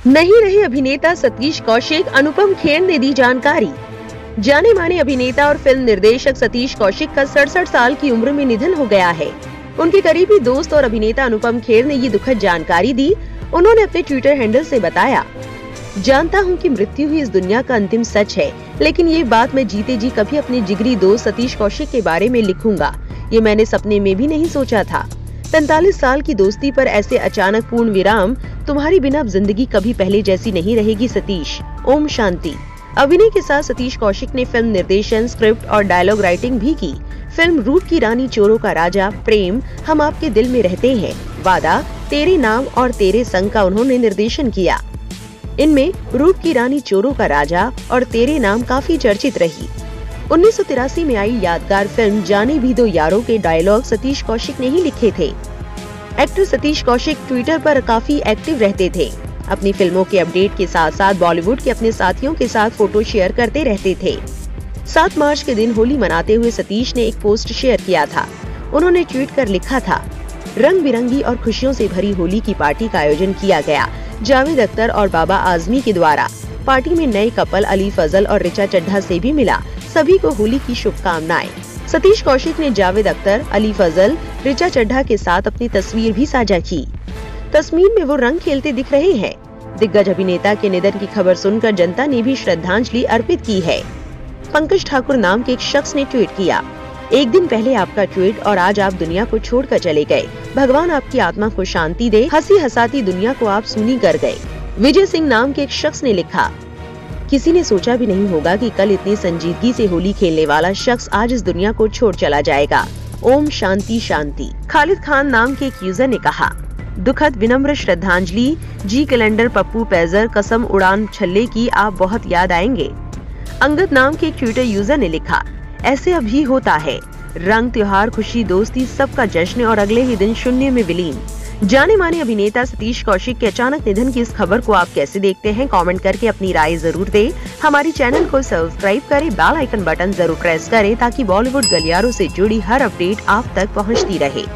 नहीं रहे अभिनेता सतीश कौशिक, अनुपम खेर ने दी जानकारी। जाने माने अभिनेता और फिल्म निर्देशक सतीश कौशिक का 67 साल की उम्र में निधन हो गया है। उनके करीबी दोस्त और अभिनेता अनुपम खेर ने ये दुखद जानकारी दी। उन्होंने अपने ट्विटर हैंडल से बताया, जानता हूँ कि मृत्यु ही इस दुनिया का अंतिम सच है, लेकिन ये बात मैं जीते जी कभी अपने जिगरी दोस्त सतीश कौशिक के बारे में लिखूंगा। ये मैंने सपने में भी नहीं सोचा था। 45 साल की दोस्ती पर ऐसे अचानक पूर्ण विराम। तुम्हारी बिना अब जिंदगी कभी पहले जैसी नहीं रहेगी सतीश। ओम शांति। अभिनय के साथ सतीश कौशिक ने फिल्म निर्देशन, स्क्रिप्ट और डायलॉग राइटिंग भी की। फिल्म रूप की रानी, चोरों का राजा, प्रेम, हम आपके दिल में रहते हैं, वादा, तेरे नाम और तेरे संग का उन्होंने निर्देशन किया। इनमें रूप की रानी, चोरों का राजा और तेरे नाम काफी चर्चित रही। 1983 में आई यादगार फिल्म जाने भी दो यारों के डायलॉग सतीश कौशिक ने ही लिखे थे। एक्टर सतीश कौशिक ट्विटर पर काफी एक्टिव रहते थे। अपनी फिल्मों के अपडेट के साथ साथ बॉलीवुड के अपने साथियों के साथ फोटो शेयर करते रहते थे। 7 मार्च के दिन होली मनाते हुए सतीश ने एक पोस्ट शेयर किया था। उन्होंने ट्वीट कर लिखा था, रंग बिरंगी और खुशियों से भरी होली की पार्टी का आयोजन किया गया जावेद अख्तर और बाबा आजमी के द्वारा। पार्टी में नए कपल अली फजल और ऋचा चड्ढा से भी मिला। सभी को होली की शुभकामनाएं। सतीश कौशिक ने जावेद अख्तर, अली फजल, ऋचा चड्ढा के साथ अपनी तस्वीर भी साझा की। तस्वीर में वो रंग खेलते दिख रहे हैं। दिग्गज अभिनेता के निधन की खबर सुनकर जनता ने भी श्रद्धांजलि अर्पित की है। पंकज ठाकुर नाम के एक शख्स ने ट्वीट किया, एक दिन पहले आपका ट्वीट और आज आप दुनिया को छोड़कर चले गए। भगवान आपकी आत्मा को शांति दे। हंसी हंसाती दुनिया को आप सूनी कर गए। विजय सिंह नाम के एक शख्स ने लिखा, किसी ने सोचा भी नहीं होगा कि कल इतनी संजीदगी से होली खेलने वाला शख्स आज इस दुनिया को छोड़ चला जाएगा। ओम शांति शांति। खालिद खान नाम के एक यूजर ने कहा, दुखद विनम्र श्रद्धांजलि। जी कैलेंडर पप्पू पैजर, कसम उड़ान छल्ले की आप बहुत याद आएंगे। अंगद नाम के एक ट्विटर यूजर ने लिखा, ऐसे अभी होता है। रंग, त्योहार, खुशी, दोस्ती सबका जश्न और अगले ही दिन शून्य में विलीन। जाने माने अभिनेता सतीश कौशिक के अचानक निधन की इस खबर को आप कैसे देखते हैं? कमेंट करके अपनी राय जरूर दें। हमारी चैनल को सब्सक्राइब करें, बेल आइकन बटन जरूर प्रेस करें ताकि बॉलीवुड गलियारों से जुड़ी हर अपडेट आप तक पहुंचती रहे।